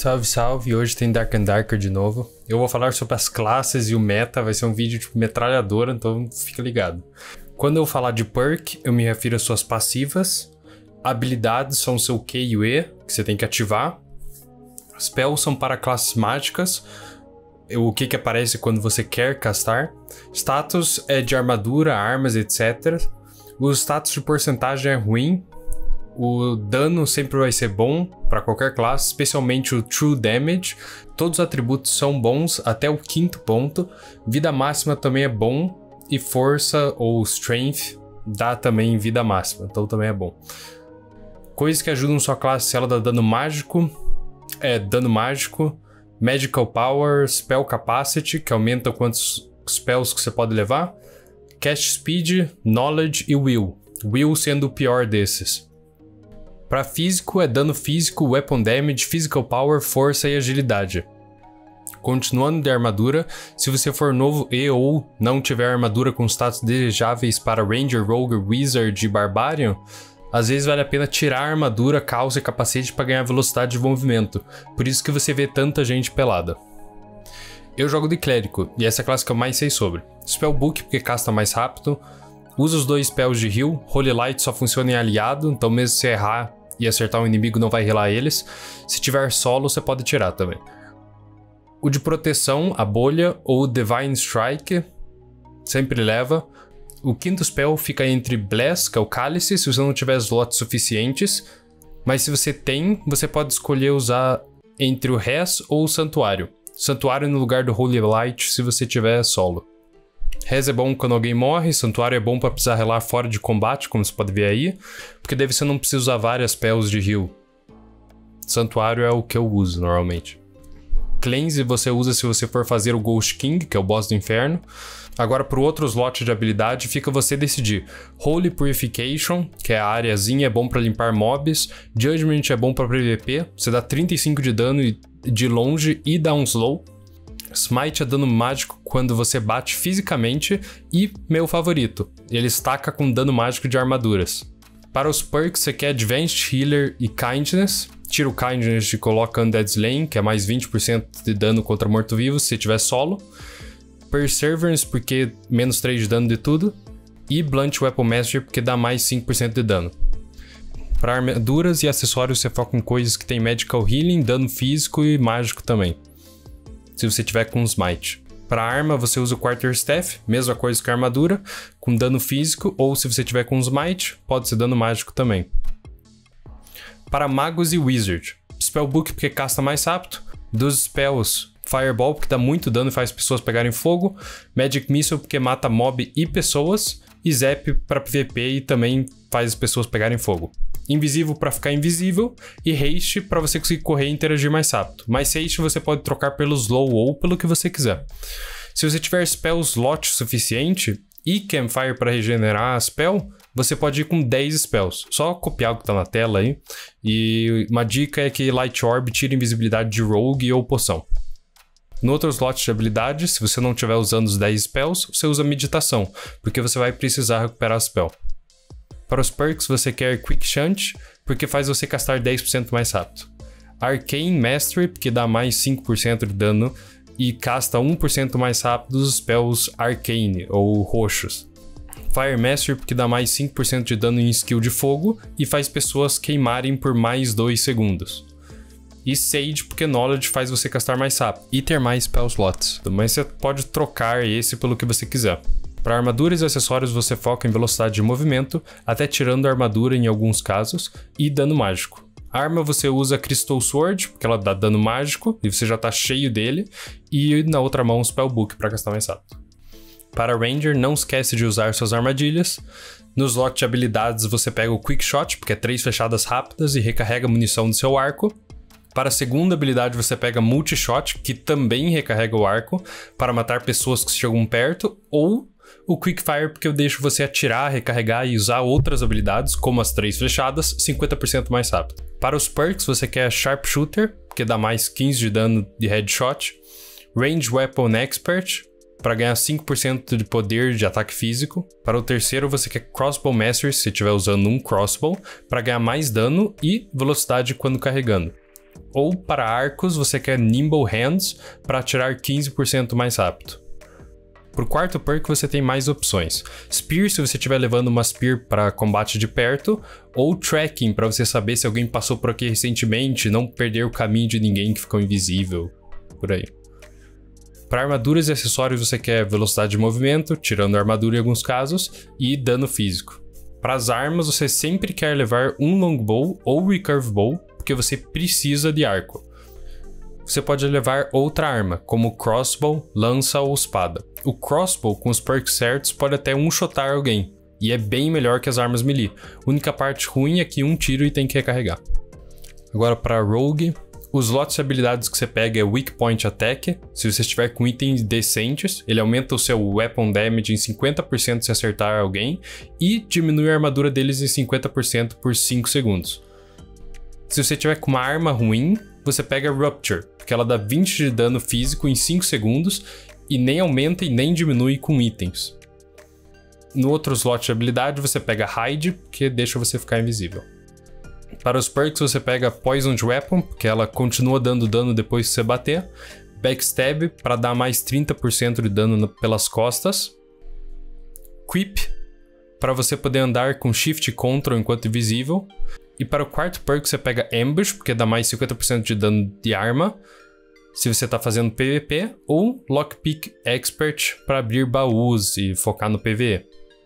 Salve, salve! Hoje tem Dark and Darker de novo. Eu vou falar sobre as classes e o meta, vai ser um vídeo tipo metralhadora, então fica ligado. Quando eu falar de perk, eu me refiro às suas passivas. Habilidades são o seu Q e o E, que você tem que ativar. Spells são para classes mágicas, o que aparece quando você quer castar. Status é de armadura, armas, etc. O status de porcentagem é ruim. O dano sempre vai ser bom para qualquer classe, especialmente o True Damage. Todos os atributos são bons até o 5º ponto. Vida máxima também é bom. E força ou strength dá também vida máxima, então também é bom. Coisas que ajudam sua classe, se ela dá dano mágico, dano mágico. Magical Power, Spell Capacity, que aumenta quantos spells que você pode levar. Cast Speed, Knowledge e Will. Will sendo o pior desses. Para físico é dano físico, Weapon Damage, Physical Power, Força e Agilidade. Continuando de armadura, se você for novo e ou não tiver armadura com status desejáveis para Ranger, Rogue, Wizard e Barbarian, às vezes vale a pena tirar a armadura, calça e capacete para ganhar velocidade de movimento. Por isso que você vê tanta gente pelada. Eu jogo de clérigo, e essa é a classe que eu mais sei sobre. Spellbook, porque casta mais rápido. Usa os 2 spells de heal. Holy Light só funciona em aliado, então mesmo se errar e acertar um inimigo não vai healar eles. Se tiver solo, você pode tirar também. O de proteção, a bolha ou o Divine Strike, sempre leva. O 5º spell fica entre Bless, que é o cálice, se você não tiver slots suficientes. Mas se você tem, você pode escolher usar entre o Res ou o Santuário. Santuário no lugar do Holy Light se você tiver solo. Res é bom quando alguém morre, Santuário é bom pra precisar relar fora de combate, como você pode ver aí. Porque daí você não precisa usar várias spells de heal. Santuário é o que eu uso normalmente. Cleanse você usa se você for fazer o Ghost King, que é o boss do inferno. Agora pro outro slot de habilidade fica você decidir. Holy Purification, que é a areazinha, é bom pra limpar mobs. Judgment é bom pra PVP, você dá 35 de dano de longe e dá um slow. Smite é dano mágico quando você bate fisicamente. E meu favorito, ele estaca com dano mágico de armaduras. Para os perks você quer Advanced Healer e Kindness. Tira o Kindness e coloca Undead Slaying, que é mais 20% de dano contra morto-vivo se tiver solo. Perseverance, porque menos 3 de dano de tudo. E Blunt Weapon Mastery, porque dá mais 5% de dano. Para armaduras e acessórios você foca em coisas que tem Magical Healing, dano físico e mágico também, se você tiver com Smite. Para arma você usa o Quarterstaff, mesma coisa que a armadura, com dano físico, ou se você tiver com Smite, pode ser dano mágico também. Para magos e Wizard, Spellbook porque casta mais rápido. Dos spells, Fireball porque dá muito dano e faz pessoas pegarem fogo. Magic Missile porque mata mob e pessoas. E Zap para PVP e também faz as pessoas pegarem fogo. Invisível para ficar invisível. E Haste para você conseguir correr e interagir mais rápido. Mas Haste você pode trocar pelo Slow ou pelo que você quiser. Se você tiver spell slot suficiente e Campfire para regenerar a spell, você pode ir com 10 spells. Só copiar o que tá na tela aí. E uma dica é que Light Orb tira invisibilidade de Rogue ou poção. No outro slot de habilidade, se você não estiver usando os 10 spells, você usa meditação, porque você vai precisar recuperar a spell. Para os perks você quer Quick Shunt, porque faz você castar 10% mais rápido. Arcane Mastery, porque dá mais 5% de dano e casta 1% mais rápido os spells Arcane ou roxos. Fire Mastery, porque dá mais 5% de dano em skill de fogo e faz pessoas queimarem por mais 2 segundos. E Sage, porque Knowledge faz você castar mais rápido e ter mais spell slots. Mas você pode trocar esse pelo que você quiser. Para armaduras e acessórios você foca em velocidade de movimento, até tirando a armadura em alguns casos, e dano mágico. Arma você usa Crystal Sword, porque ela dá dano mágico, e você já tá cheio dele, e na outra mão Spellbook para gastar mais rápido. Para Ranger, não esquece de usar suas armadilhas. No slot de habilidades você pega o Quick Shot, porque é 3 flechadas rápidas e recarrega a munição do seu arco. Para a segunda habilidade você pega Multi-Shot, que também recarrega o arco, para matar pessoas que chegam perto, ou o Quick Fire, porque eu deixo você atirar, recarregar e usar outras habilidades, como as 3 flechadas, 50% mais rápido. Para os perks você quer Sharpshooter, que dá mais 15 de dano de headshot. Range Weapon Expert, para ganhar 5% de poder de ataque físico. Para o terceiro você quer Crossbow Mastery, se estiver usando um crossbow, para ganhar mais dano e velocidade quando carregando. Ou para arcos, você quer Nimble Hands para atirar 15% mais rápido. Pro quarto perk você tem mais opções. Spear se você estiver levando uma Spear para combate de perto, ou Tracking para você saber se alguém passou por aqui recentemente e não perder o caminho de ninguém que ficou invisível, por aí. Para armaduras e acessórios você quer velocidade de movimento, tirando a armadura em alguns casos, e dano físico. Para as armas você sempre quer levar um Longbow ou Recurve Bow, porque você precisa de arco. Você pode levar outra arma, como Crossbow, lança ou espada. O Crossbow, com os perks certos, pode até one-shotar alguém, e é bem melhor que as armas melee. A única parte ruim é que um tiro e tem que recarregar. Agora para Rogue, os slots de habilidades que você pega é Weak Point Attack. Se você estiver com itens decentes, ele aumenta o seu Weapon Damage em 50% se acertar alguém, e diminui a armadura deles em 50% por 5 segundos. Se você tiver com uma arma ruim, você pega Rupture, porque ela dá 20 de dano físico em 5 segundos e nem aumenta e nem diminui com itens. No outro slot de habilidade você pega Hide, que deixa você ficar invisível. Para os perks você pega Poisoned Weapon, porque ela continua dando dano depois que você bater. Backstab, para dar mais 30% de dano pelas costas. Creep, para você poder andar com Shift e Ctrl enquanto invisível. E para o quarto perk você pega Ambush, porque dá mais 50% de dano de arma, se você está fazendo PVP, ou Lockpick Expert para abrir baús e focar no PvE.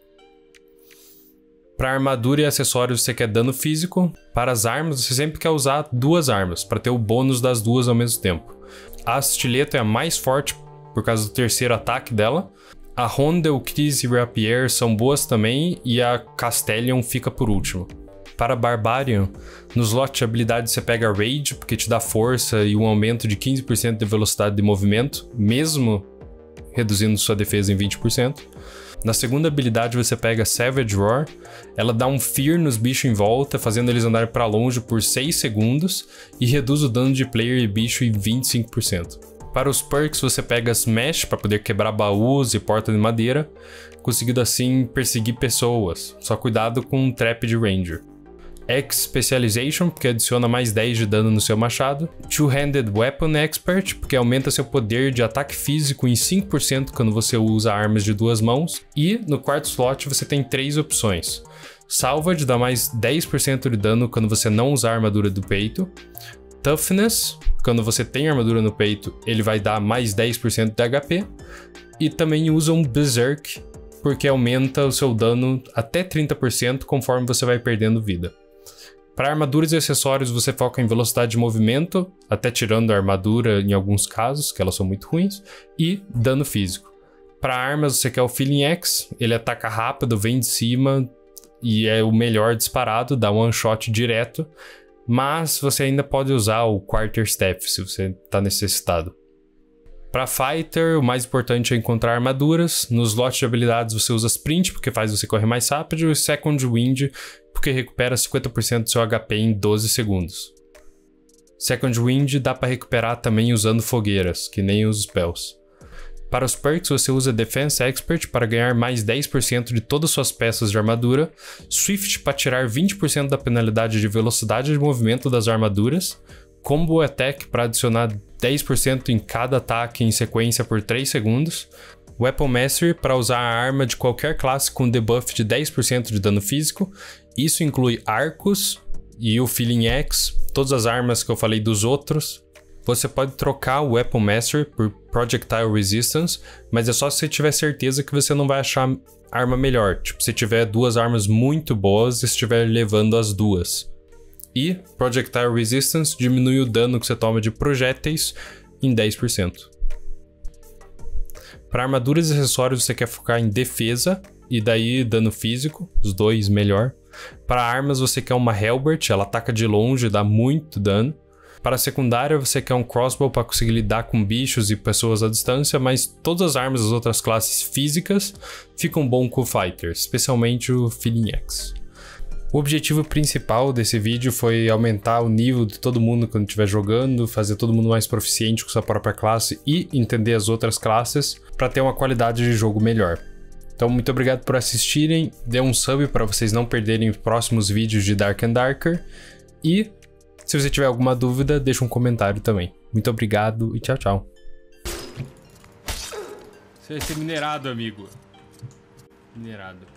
Para armadura e acessórios você quer dano físico. Para as armas você sempre quer usar duas armas, para ter o bônus das duas ao mesmo tempo. A estileta é a mais forte por causa do terceiro ataque dela. A Rondel, Kris e Rapier são boas também, e a Castellion fica por último. Para Barbarian, no slot de habilidade você pega Rage, porque te dá força e um aumento de 15% de velocidade de movimento, mesmo reduzindo sua defesa em 20%. Na segunda habilidade você pega Savage Roar, ela dá um Fear nos bichos em volta, fazendo eles andarem para longe por 6 segundos e reduz o dano de player e bicho em 25%. Para os perks você pega Smash para poder quebrar baús e porta de madeira, conseguindo assim perseguir pessoas, só cuidado com um trap de Ranger. X Specialization, porque adiciona mais 10 de dano no seu machado. Two-Handed Weapon Expert, porque aumenta seu poder de ataque físico em 5% quando você usa armas de duas mãos. E no quarto slot você tem 3 opções. Salvage dá mais 10% de dano quando você não usar a armadura do peito. Toughness, quando você tem armadura no peito, ele vai dar mais 10% de HP. E também usa um Berserk, porque aumenta o seu dano até 30% conforme você vai perdendo vida. Para armaduras e acessórios você foca em velocidade de movimento, até tirando a armadura em alguns casos, que elas são muito ruins, e dano físico. Para armas você quer o Feeling X, ele ataca rápido, vem de cima e é o melhor disparado, dá one shot direto, mas você ainda pode usar o Quarterstaff se você está necessitado. Para Fighter, o mais importante é encontrar armaduras. Nos slots de habilidades você usa Sprint, porque faz você correr mais rápido, e Second Wind, porque recupera 50% do seu HP em 12 segundos. Second Wind dá para recuperar também usando fogueiras, que nem os spells. Para os perks você usa Defense Expert para ganhar mais 10% de todas suas peças de armadura, Swift para tirar 20% da penalidade de velocidade de movimento das armaduras, Combo Attack para adicionar 10% em cada ataque em sequência por 3 segundos, Weapon Mastery para usar a arma de qualquer classe com debuff de 10% de dano físico, isso inclui arcos e o Feeling X, todas as armas que eu falei dos outros. Você pode trocar o Weapon Mastery por Projectile Resistance, mas é só se você tiver certeza que você não vai achar arma melhor, tipo se tiver duas armas muito boas e estiver levando as duas. E Projectile Resistance diminui o dano que você toma de projéteis em 10%. Para armaduras e acessórios você quer focar em defesa e daí dano físico, os dois melhor. Para armas você quer uma Halberd, ela ataca de longe e dá muito dano. Para secundária você quer um Crossbow para conseguir lidar com bichos e pessoas à distância, mas todas as armas das outras classes físicas ficam bom com o Fighter, especialmente o Feeling X. O objetivo principal desse vídeo foi aumentar o nível de todo mundo quando estiver jogando, fazer todo mundo mais proficiente com sua própria classe e entender as outras classes para ter uma qualidade de jogo melhor. Então muito obrigado por assistirem, dê um sub para vocês não perderem os próximos vídeos de Dark and Darker e Se você tiver alguma dúvida, deixa um comentário também. Muito obrigado e tchau, tchau. Você vai ser minerado, amigo. Minerado.